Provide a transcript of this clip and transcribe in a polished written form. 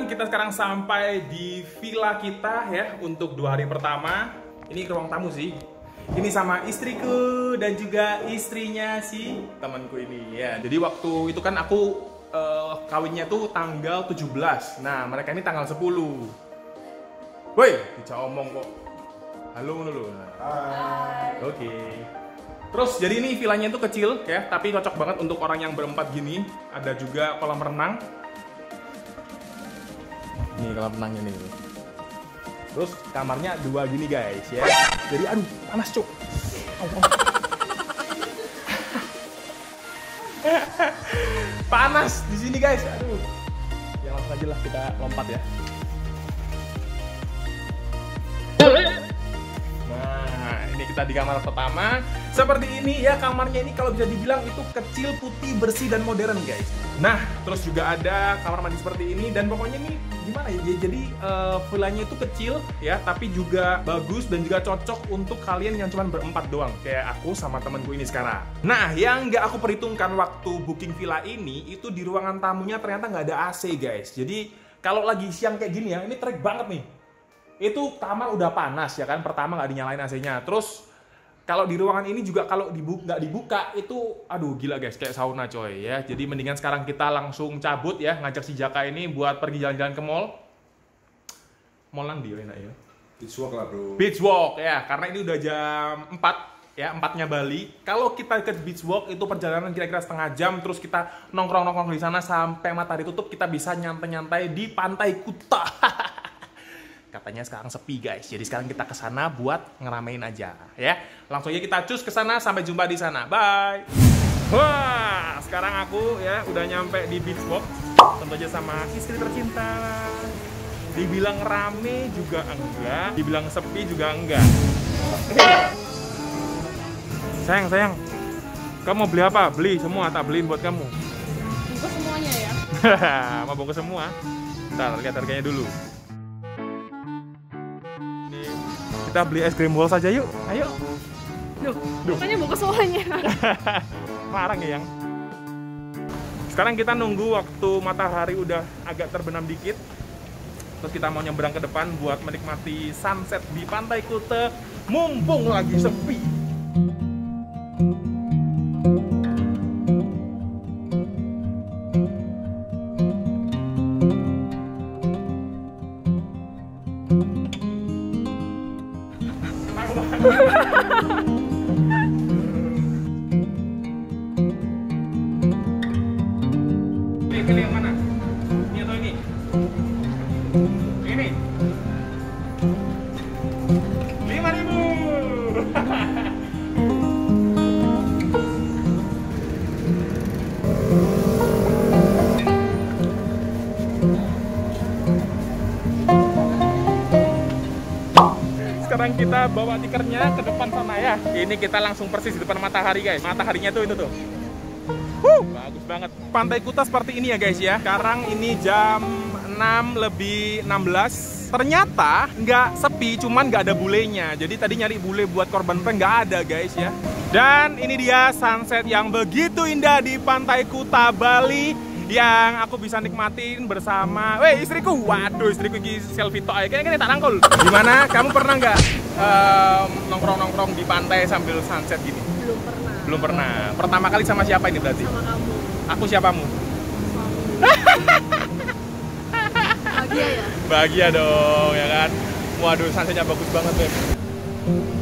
kita sekarang sampai di villa kita ya untuk 2 hari pertama. Ini ruang tamu sih. Ini sama istriku dan juga istrinya si temanku ini ya. Jadi waktu itu kan aku kawinnya tuh tanggal 17. Nah, mereka ini tanggal 10. Woi, bisa omong kok. Halo dulu. Hai. Oke. Terus jadi ini villanya itu kecil ya, tapi cocok banget untuk orang yang berempat gini. Ada juga kolam renang. Nih kolam renangnya nih. Terus kamarnya 2 gini guys ya. Jadi aduh panas cuk. Panas di sini guys. Aduh. Ya langsung aja lah kita lompat ya. Nah, ini kita di kamar pertama. Seperti ini ya kamarnya ini kalau bisa dibilang itu kecil, putih, bersih dan modern guys. Nah, terus juga ada kamar mandi seperti ini dan pokoknya ini gimana ya? Jadi villanya itu kecil ya, tapi juga bagus dan juga cocok untuk kalian yang cuma berempat doang kayak aku sama temanku ini sekarang. Nah, yang nggak aku perhitungkan waktu booking villa ini itu di ruangan tamunya ternyata nggak ada AC guys. Jadi kalau lagi siang kayak gini ya, ini terik banget nih. Itu kamar udah panas ya kan, pertama nggak dinyalain AC-nya. Terus kalau di ruangan ini juga kalau nggak dibuka itu aduh gila guys, kayak sauna coy ya. Jadi mendingan sekarang kita langsung cabut ya, ngajak si Jaka ini buat pergi jalan-jalan ke mall. Mall nang di enak ya. Beach walk lah bro. Beach walk ya, karena ini udah jam 4 ya, 4-nya Bali. Kalau kita ke beach walk itu perjalanan kira-kira setengah jam, terus kita nongkrong-nongkrong di sana sampai matahari tutup, kita bisa nyantai-nyantai di Pantai Kuta. Katanya sekarang sepi guys, jadi sekarang kita ke sana buat ngeramein aja ya. Langsung aja kita cus ke sana, sampai jumpa di sana. Bye. Wah, sekarang aku ya udah nyampe di beach walk, tentu aja sama istri tercinta. Dibilang rame juga enggak, dibilang sepi juga enggak. Sayang, kamu mau beli apa? Beli semua, tak beliin buat kamu. Bungkus semuanya ya? Mau bungkus semua? Ntar lihat harganya dulu. Kita beli es krim wall saja yuk, ayo. Duh, makanya bungkus semuanya. Larang ya yang. Sekarang kita nunggu waktu matahari udah agak terbenam dikit. Terus kita mau nyebrang ke depan buat menikmati sunset di Pantai Kuta. Mumpung lagi sepi. Pilih yang mana? Ini atau ini? Ini 5.000. Sekarang kita bawa tikernya ke depan sana ya. Ini kita langsung persis di depan matahari guys. Mataharinya tuh itu tuh. Bagus banget. Pantai Kuta seperti ini ya guys ya. Sekarang ini jam 6:16. Ternyata nggak sepi, cuman nggak ada bulenya. Jadi tadi nyari bule buat korban prank nggak ada guys ya. Dan ini dia sunset yang begitu indah di Pantai Kuta Bali yang aku bisa nikmatin bersama istriku. Waduh, istriku ini selfie tok aja kayaknya tak rangkul. Gimana? Kamu pernah nggak nongkrong-nongkrong di pantai sambil sunset gini? Belum pernah. Belum pernah. Pertama kali sama siapa ini berarti? Sama kamu. Aku siapamu? Bahagia ya? Bahagia dong, ya kan? Waduh, sunsetnya bagus banget, Beb.